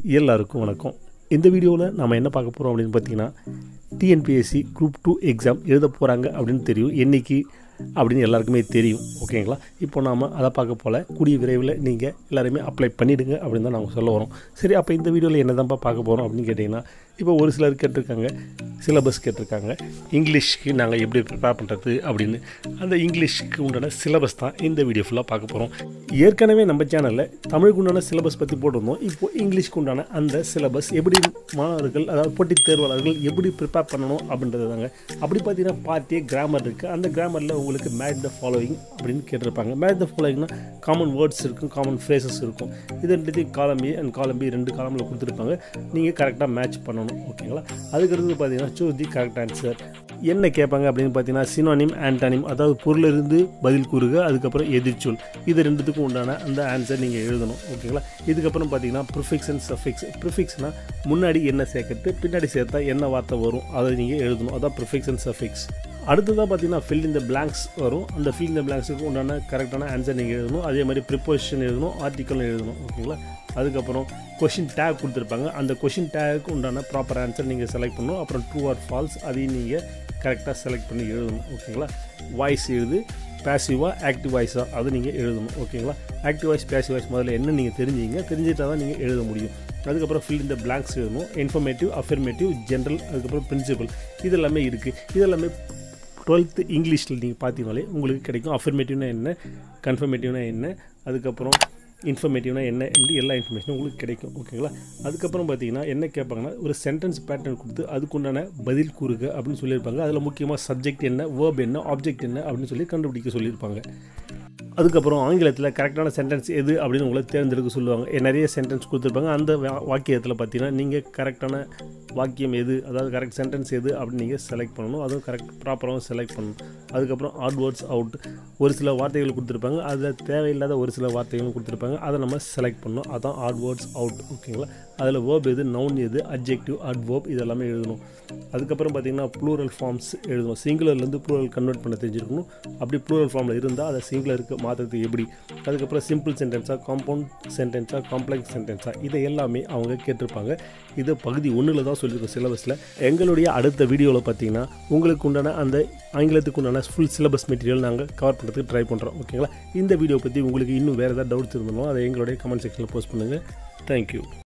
எல்லாருக்கும் வணக்கம். இந்த வீடியோவில் நம்ம என்ன பார்க்க போகிறோம் அப்படின்னு பார்த்தீங்கன்னா, டிஎன்பிஎஸ்சி குரூப் 2 எக்ஸாம் எழுத போகிறாங்க அப்படின்னு தெரியும். என்றைக்கு அப்படின்னு எல்லாருக்குமே தெரியும். ஓகேங்களா? இப்போ நாம் அதை பார்க்க போல் கூடிய விரைவில் நீங்கள் எல்லாருமே அப்ளை பண்ணிவிடுங்க அப்படின்னு தான் நாங்கள் சொல்ல வரோம். சரி, அப்போ இந்த வீடியோவில் என்ன தான்ப்பா பார்க்க போகிறோம் அப்படின்னு கேட்டிங்கன்னா, இப்போ ஒரு சிலர் கேட்டிருக்காங்க, சிலபஸ் கேட்டிருக்காங்க, இங்கிலீஷ்க்கு நாங்கள் எப்படி ப்ரிப்பேர் பண்ணுறது அப்படின்னு. அந்த இங்கிலீஷ்க்கு உண்டான சிலபஸ் தான் இந்த வீடியோ ஃபுல்லாக பார்க்க போகிறோம். ஏற்கனவே நம்ம சேனலில் தமிழுக்கு உண்டான சிலபஸ் பற்றி போட்டிருந்தோம். இப்போது இங்கிலீஷ்க்கு உண்டான அந்த சிலபஸ் எப்படி மாணவர்கள், அதாவது போட்டித் தேர்வாளர்கள் எப்படி ப்ரிப்பேர் பண்ணணும் அப்படின்றது தாங்க. அப்படி பார்த்தீங்கன்னா பார்ட்டியே கிராமர் இருக்குது. அந்த கிராமரில் உங்களுக்கு மேட்ச் த ஃபாலோவிங் அப்படின்னு கேட்டிருப்பாங்க. மேட்ச் த ஃபாலோவிங்னா காமன் வேர்ட்ஸ் இருக்கும், காமன் ஃப்ரேசஸ் இருக்கும். இது ரெண்டுத்தையும் காலம் ஏ அண்ட் காலம் பி 2 காலமில் கொடுத்துருப்பாங்க. நீங்கள் கரெக்டாக மேட்ச் பண்ணணும். ஓகேங்களா? அதுக்கடுத்து பார்த்தீங்கன்னா சூஸ் தி கரெக்ட் ஆன்சர். என்ன கேட்பாங்க அப்படின்னு பார்த்தீங்கன்னா, சினோனிம், ஆன்டானிம், அதாவது பொருளிலிருந்து பதில் கூறுக, அதுக்கப்புறம் எதிர்ச்சொல். இது ரெண்டுத்துக்கும் உண்டான அந்த ஆன்சர் நீங்கள் எழுதணும். ஓகேங்களா? இதுக்கப்புறம் பார்த்தீங்கன்னா ப்ரிஃபிக்ஸ் அண்ட் சஃபிக்ஸ். ப்ரிஃபிக்ஸ்னால் முன்னாடி என்ன சேர்க்கறது, பின்னாடி சேர்த்தா என்ன வார்த்தை வரும், அதை நீங்கள் எழுதணும். அதான் ப்ரிஃபிக்ஸ் அண்ட் சஃபிக்ஸ். அடுத்ததாக பார்த்தீங்கன்னா ஃபில் இன் த பிளாங்க்ஸ் வரும். அந்த ஃபில் இன் த பிளாங்க்ஸுக்கு உண்டான கரெக்டான ஆன்சர் நீங்கள் எழுதணும். அதே மாதிரி ப்ரிப்போசிஷன் எழுதணும், ஆர்டிக்கலும் எழுதணும். ஓகேங்களா? அதுக்கப்புறம் கொஷின் டேக் கொடுத்துருப்பாங்க. அந்த கொஷின் டேக்கு உண்டான ப்ராப்பர் ஆன்சர் நீங்கள் செலக்ட் பண்ணணும். அப்புறம் ட்ரூ ஆர் ஃபால்ஸ் அதையும் நீங்கள் கரெக்டாக செலக்ட் பண்ணி எழுதணும். ஓகேங்களா? வாய்ஸ் எழுது, பேசிவாக ஆக்டிவ் வாய்ஸாக அது நீங்கள் எழுதணும். ஓகேங்களா? ஆக்டிவ் வாய்ஸ், பேசிவ் வாய்ஸ் முதல்ல என்ன நீங்கள் தெரிஞ்சிட்டா தான் நீங்கள் எழுத முடியும். அதுக்கப்புறம் ஃபில் இந்த பிளாங்க்ஸ் எழுதணும். இன்ஃபர்மேட்டிவ், அஃபர்மேட்டிவ், ஜென்ரல், அதுக்கப்புறம் பிரின்சிபல், இதெல்லாமே இருக்குது. இதெல்லாமே 12th இங்கிலீஷில் நீங்கள் பார்த்தீங்கனாலே உங்களுக்கு கிடைக்கும். அஃபர்மேட்டிவ்னா என்ன, கன்ஃபர்மேட்டிவ்னா என்ன, அதுக்கப்புறம் இன்ஃபர்மேட்டிவ்னா என்ன, இப்படி எல்லா இன்ஃபர்மேஷனும் உங்களுக்கு கிடைக்கும். ஓகேங்களா? அதுக்கப்புறம் பார்த்தீங்கன்னா என்ன கேட்பாங்கன்னா, ஒரு சென்டென்ஸ் பேட்டர்ன் கொடுத்து அதுக்குண்டான பதில் கூறுக அப்படின்னு சொல்லியிருப்பாங்க. அதில் முக்கியமாக சப்ஜெக்ட் என்ன, வேர்ப் என்ன, ஆப்ஜெக்ட் என்ன அப்படின்னு சொல்லி கண்டுபிடிக்க சொல்லியிருப்பாங்க. அதுக்கப்புறம் ஆங்கிலத்தில் கரெக்டான சென்டென்ஸ் எது அப்படின்னு உங்களை தேர்ந்தெடுக்க சொல்லுவாங்க. நிறைய சென்டென்ஸ் கொடுத்துருப்பாங்க. அந்த வாக்கியத்தில் பார்த்தீங்கன்னா நீங்கள் கரெக்டான வாக்கியம் எது, அதாவது கரெக்ட் சென்டென்ஸ் எது அப்படின்னு நீங்கள் செலக்ட் பண்ணணும். அதுவும் கரெக்ட் ப்ராப்பராகவும் செலக்ட் பண்ணணும். அதுக்கப்புறம் ஆட் வேர்ட்ஸ் அவுட், ஒரு சில வார்த்தைகள் கொடுத்துருப்பாங்க. அதில் தேவையில்லாத ஒரு சில வார்த்தைகளும் கொடுத்துருப்பாங்க. அதை நம்ம செலக்ட் பண்ணணும். அதான் ஆட் வேர்ட்ஸ் அவுட். ஓகேங்களா? அதில் வேர்ப் எது, நவுன் எது, அட்ஜெக்டிவ், அட்வர்ப், இதெல்லாமே எழுதணும். அதுக்கப்புறம் பார்த்தீங்கன்னா ப்ளூரல் ஃபார்ம்ஸ் எழுதணும். சிங்குலர்லேருந்து ப்ளூரல் கன்வெர்ட் பண்ண தெரிஞ்சிருக்கணும். அப்படி ப்ளூரல் ஃபார்மில் இருந்தால் அதை சிங்குலருக்கு மாற்றுறது எப்படி. அதுக்கப்புறம் சிம்பிள் சென்டென்ஸாக, காம்பவுண்ட் சென்டென்ஸாக, காம்ப்ளெக்ஸ் சென்டென்ஸாக, இதை எல்லாமே அவங்க கேட்டிருப்பாங்க. இது பகுதி 1 தான் சொல்லியிருக்கோம் சிலபஸில். எங்களுடைய அடுத்த வீடியோவில் பார்த்தீங்கன்னா உங்களுக்கு உண்டான அந்த ஆங்கிலத்துக்கு உண்டான ஃபுல் சிலபஸ் மெட்டீரியல் நாங்கள் கவர் பண்ணுறதுக்கு ட்ரை பண்ணுறோம். ஓகேங்களா? இந்த வீடியோ பற்றி உங்களுக்கு இன்னும் வேறு ஏதாவது டவுட்ஸ் இருந்தாலும் அதை எங்களுடைய கமெண்ட் செக்ஷனில் போஸ்ட் பண்ணுங்கள். தேங்க்யூ.